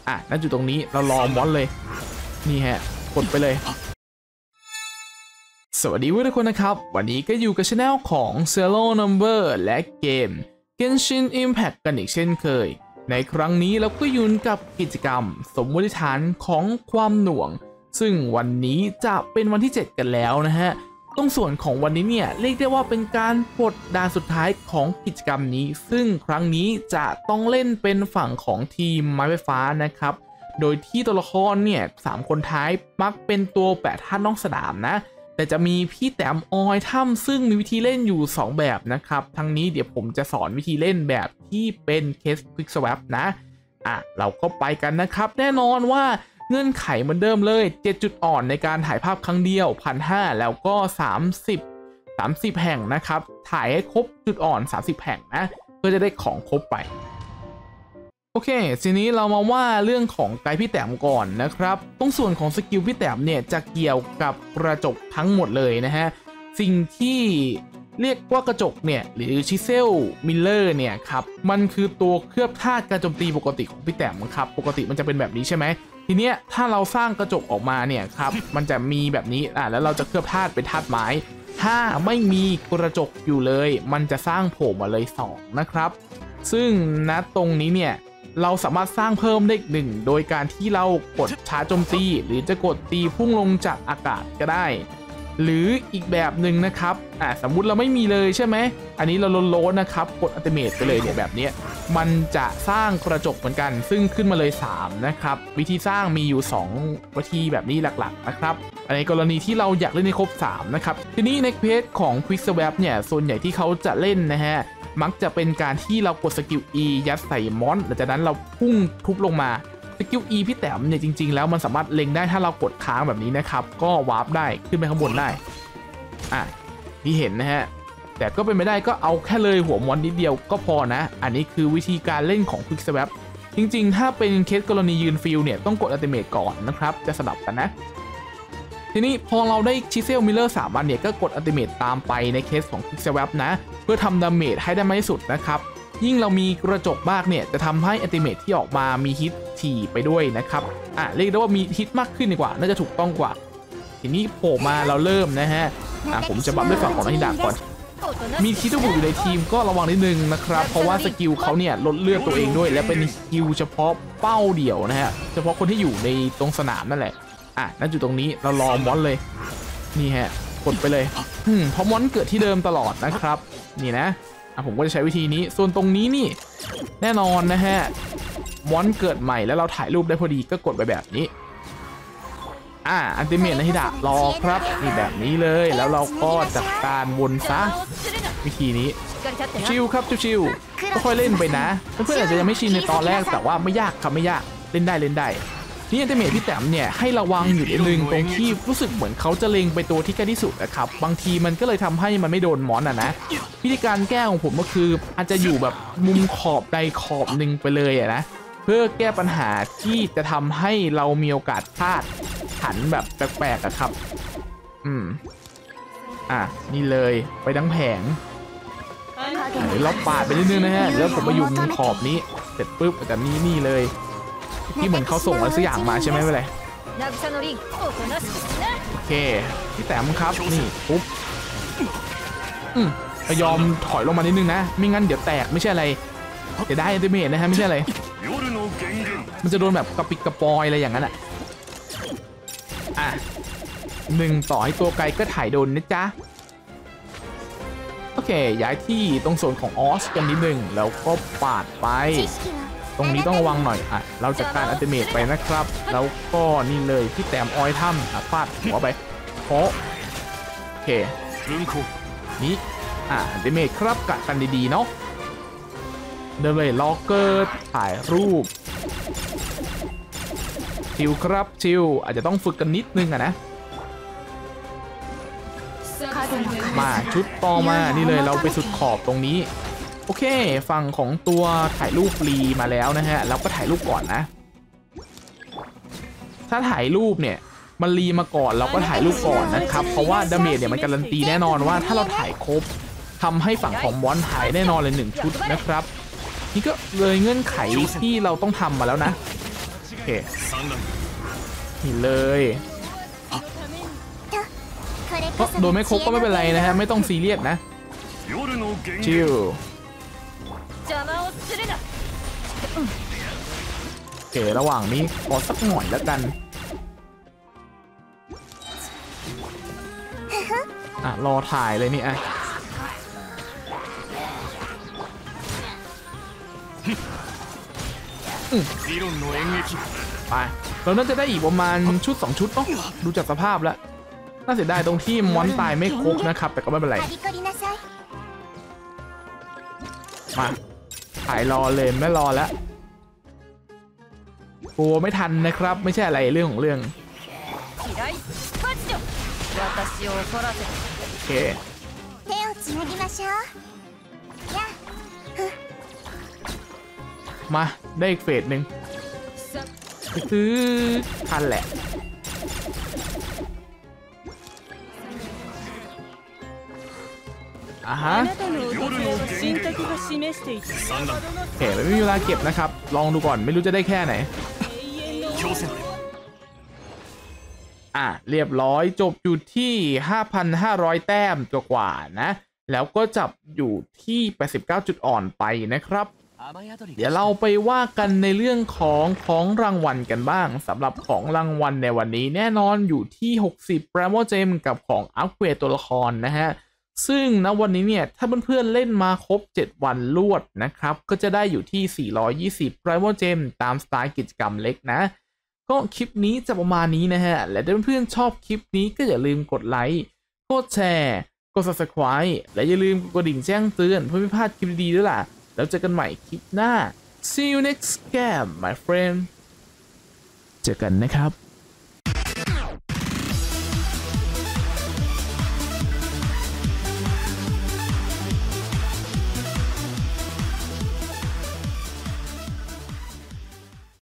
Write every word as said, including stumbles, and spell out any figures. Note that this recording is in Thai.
อ่ะณจุดตรงนี้เรารอมอนเลยนี่ฮะกดไปเลยสวัสดีทุกคนนะครับวันนี้ก็อยู่กับช anel ของ Zero Number และเกม Genshin Impact กันอีกเช่นเคยในครั้งนี้เราก็อยู่กับกิจกรรมสมมติฐานของความหน่วงซึ่งวันนี้จะเป็นวันที่เจ็ดกันแล้วนะฮะตรงส่วนของวันนี้เนี่ยเรียกได้ว่าเป็นการปลดด่านสุดท้ายของกิจกรรมนี้ซึ่งครั้งนี้จะต้องเล่นเป็นฝั่งของทีมไม้ไฟฟ้านะครับโดยที่ตัวละครเนี่ยสามคนท้ายมักเป็นตัวแปะธาตุนอกสนามนะแต่จะมีพี่แต้มออยถ้ำซึ่งมีวิธีเล่นอยู่สองแบบนะครับทั้งนี้เดี๋ยวผมจะสอนวิธีเล่นแบบที่เป็นเคส Quick Swap นะอ่ะเราก็ไปกันนะครับแน่นอนว่าเงื่อนไขเหมือนเดิมเลยเจ็ดจุดอ่อนในการถ่ายภาพครั้งเดียว หนึ่งพันห้าร้อย แล้วก็สามสิบ สามสิบแห่งนะครับถ่ายให้ครบจุดอ่อนสามสิบแห่งนะเพื่อจะได้ของครบไปโอเคทีนี้เรามาว่าเรื่องของไกด์พี่แต้มก่อนนะครับตรงส่วนของสกิลพี่แต้มเนี่ยจะเกี่ยวกับกระจกทั้งหมดเลยนะฮะสิ่งที่เรียกว่ากระจกเนี่ยหรือชิเซลมิลเลอร์เนี่ยครับมันคือตัวเคลือบธาตุการโจมตีปกติของพี่แต้มครับปกติมันจะเป็นแบบนี้ใช่ไหมทีเนี้ยถ้าเราสร้างกระจกออกมาเนี่ยครับมันจะมีแบบนี้อ่ะแล้วเราจะเคลือบธาตุเป็นธาตุไม้ถ้าไม่มีกระจกอยู่เลยมันจะสร้างโผล่มาเลยสองนะครับซึ่งณตรงนี้เนี่ยเราสามารถสร้างเพิ่มได้อีกหนึ่งโดยการที่เรากดชาร์จโจมตีหรือจะกดตีพุ่งลงจากอากาศก็ได้หรืออีกแบบหนึ่งนะครับอ่าสมมุติเราไม่มีเลยใช่ไหมอันนี้เราโลดๆนะครับกดอัลติเมทไปเลยเนี่ยแบบนี้มันจะสร้างกระจกเหมือนกันซึ่งขึ้นมาเลยสามนะครับวิธีสร้างมีอยู่สองวิธีแบบนี้หลักๆนะครับในกรณีที่เราอยากเล่นในครบสามนะครับทีนี้ในเพจของ Quick Swap เนี่ยส่วนใหญ่ที่เขาจะเล่นนะฮะมักจะเป็นการที่เรากดสกิล E ยัดใส่มอนหลังจากนั้นเราพุ่งทุบลงมาสกิล E พี่แต้มเนี่ยจริงๆแล้วมันสามารถเล็งได้ถ้าเรากดค้างแบบนี้นะครับก็วาร์ปได้ขึ้นไปข้างบนได้อ่ะที่เห็นนะฮะแต่ก็เป็นไม่ได้ก็เอาแค่เลยหัวมอนนิดเดียวก็พอนะอันนี้คือวิธีการเล่นของ Quick Swap จริงๆถ้าเป็นเคสกรณียืนฟิลเนี่ยต้องกดอัลติเมทก่อนนะครับจะสลับกันนะทีนี้พอเราได้ชิเซลมิลเลอร์สามอันเนี่ยก็กดอัลติเมทตามไปในเคสของ Quick Swap นะเพื่อทำดาเมจให้ได้มากที่สุดนะครับยิ่งเรามีกระจกมากเนี่ยจะทำให้อัลติเมทที่ออกมามีฮิตถี่ไปด้วยนะครับอ่ะเรียกได้ว่ามีฮิตมากขึ้นดีกว่าน่าจะถูกต้องกว่าทีนี้โผล่มาเราเริ่มนะฮะอ่ะผมจะบัฟด้วยฝั่งของนักฮิดะก่อนมีคิดบุอยู่ในทีมก็ระวังนิดนึงนะครับเพราะว่าสกิลเขาเนี่ยลดเลือดตัวเองด้วยและเป็นสกิลเฉพาะเป้าเดี่ยวนะฮะเฉพาะคนที่อยู่ในตรงสนามนั่นแหละอ่ะณจุดตรงนี้เรารอมอนเลยนี่ฮะกดไปเลยอืมเพราะมอนเกิดที่เดิมตลอดนะครับนี่นะอ่ะผมก็จะใช้วิธีนี้ส่วนตรงนี้นี่แน่นอนนะฮะมอนเกิดใหม่แล้วเราถ่ายรูปได้พอดีก็กดไปแบบนี้อ่าอันติเมทนะฮิดะรอครับนี่แบบนี้เลยแล้วเราก็จัดการวนซะวิธีนี้ชิวครับชิวๆก็ค่อยเล่นไปนะเพื่อนๆอาจจะยังไม่ชินในตอนแรกแต่ว่าไม่ยากครับไม่ยากเล่นได้เล่นได้นี่อันติเมทพี่แต้มเนี่ยให้ระวังอยู่นิดนึงตรงที่รู้สึกเหมือนเขาจะเล็งไปตัวที่ใกล้ที่สุดนะครับบางทีมันก็เลยทำให้มันไม่โดนมอนอ่ะนะวิธีการแก้ของผมก็คืออาจจะอยู่แบบมุมขอบใดขอบหนึ่งไปเลยอะนะเพื่อแก้ปัญหาที่จะทำให้เรามีโอกาสพลาดหันแบบแปลกๆอะครับอืมอ่ะนี่เลยไปทั้งแผงเราปาดไปนิดนึงนะฮะแล้วผมมาอยู่มุมขอบนี้เสร็จปุ๊บแต่นี่นี่เลยที่เหมือนเขาส่งอะไรสักอย่างมาใช่ไหมไม่เป็นไรโอเคพี่แต้มครับนี่ปุ๊บอืมยอมถอยลงมานิดนึงนะไม่งั้นเดี๋ยวแตกไม่ใช่อะไรเดี๋ยวได้อัลติเมทนะฮะไม่ใช่อะไรมันจะโดนแบบกระปิดกระปอยอะไรอย่างนั้นอ่ะอ่ะหนึ่งต่อให้ตัวไกลก็ถ่ายโดนนะจ๊ะโอเคย้ายที่ตรงส่วนของออสกันนิดนึงแล้วก็ปาดไปตรงนี้ต้องระวังหน่อยอ่ะเราจัดการอัลติเมทไปนะครับแล้วก็นี่เลยพี่แต้มออยถ้ำอ่ะฟาดหัวไปโอ้โอเคนี่อ่ะอัลติเมทครับกัดกันดีๆเนาะเดินเลยล็อกเกอร์ถ่ายรูปชิวครับชิวอาจจะต้องฝึกกันนิดนึงอะนะมาชุดต่อมานี่เลยเราไปสุดขอบตรงนี้โอเคฝั่งของตัวถ่ายรูปรีมาแล้วนะฮะเราก็ถ่ายรูปก่อนนะถ้าถ่ายรูปเนี่ยมันรีมาก่อนเราก็ถ่ายรูปก่อนนะครับเพราะว่าดาเมจเนี่ยมันการันตีแน่นอนว่าถ้าเราถ่ายครบทำให้ฝั่งของมอนถ่ายแน่นอนเลยหนึ่งชุดนะครับนี่ก็เลยเงื่อนไขที่เราต้องทำมาแล้วนะโอเคนี่เลยก็โดนไม่ครบก็ไม่เป็นไรนะฮะไม่ต้องซีเรียสนะชิลโอเคระหว่างนี้ขอสักหน่อยแล้วกันอ่ะรอถ่ายเลยนี่อ่ะไปเราน่าจะได้อีกประมาณชุดสองชุดเนาะดูจากสภาพแล้วน่าเสียดายตรงที่มอนตายไม่ครบนะครับแต่ก็ไม่เป็นไรมาถ่ายรอเลยไม่รอแล้วกลัวไม่ทันนะครับไม่ใช่อะไรเรื่องของเรื่องโอเคมาได้อีกเฟสหนึ่งคือทันแหละอ่ะฮะโอเคไม่มีเวลาเก็บนะครับลองดูก่อนไม่รู้จะได้แค่ไหนอ่ะเรียบร้อยจบอยู่ที่ ห้าพันห้าร้อย แต้มกว่าๆนะแล้วก็จับอยู่ที่แปดสิบเก้าจุดอ่อนไปนะครับเดี๋ยวเราไปว่ากันในเรื่องของของรางวัลกันบ้างสำหรับของรางวัลในวันนี้แน่นอนอยู่ที่หกสิบ Primo Gem กับของอัปเกรดตัวละครนะฮะซึ่งณวันนี้เนี่ยถ้าเพื่อนๆเล่นมาครบเจ็ดวันรวดนะครับก็จะได้อยู่ที่สี่ร้อยยี่สิบ Primo Gem ตามสไตล์กิจกรรมเล็กนะก็คลิปนี้จะประมาณนี้นะฮะและถ้าเพื่อนๆชอบคลิปนี้ก็อย่าลืมกดไลค์กดแชร์กด Subscribe และอย่าลืมกดกระดิ่งแจ้งเตือนเพื่อไม่พลาดคลิปดีๆด้วยล่ะแล้วเจอกันใหม่คลิปหน้า See you next game my friend เจอกันนะครับ